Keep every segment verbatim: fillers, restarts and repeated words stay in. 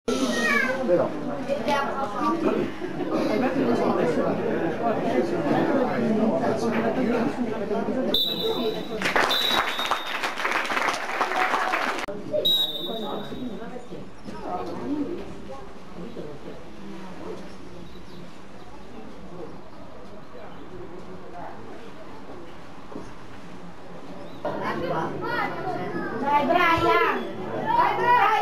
Però. Dai Brian! Dai Brian!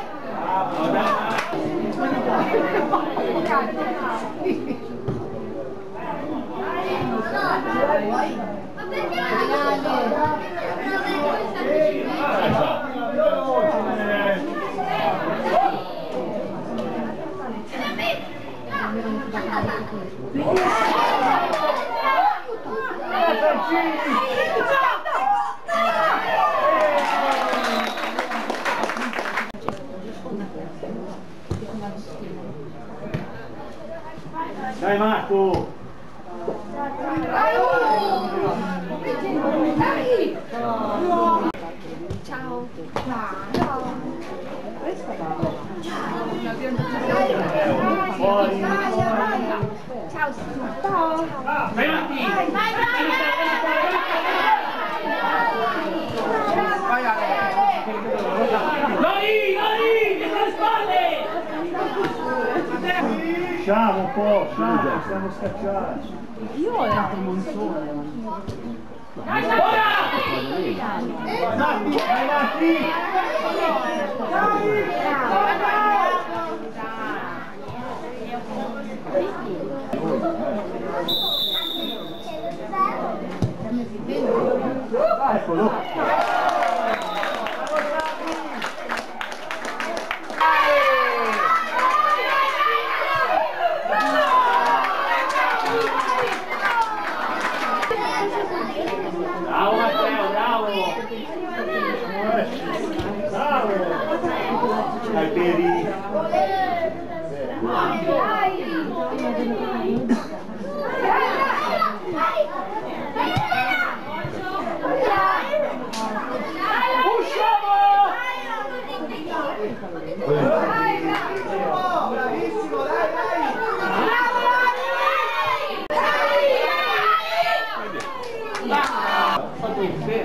Ma perché Dai Marco! Ciao! Fuori! Ciao! Ciao! Vai avanti! Vai, vai, Vai Ale! Dai, dai! Dietro le spalle! Usciamo un po', usciamo, stiamo scacciati. Io ho dato un montone. Ora! Avanti, avanti! Eccolo! Bravo Matteo, bravo! Bravo! Dai Peri! Usciamo! Bravissimo, dai, dai! Fatto il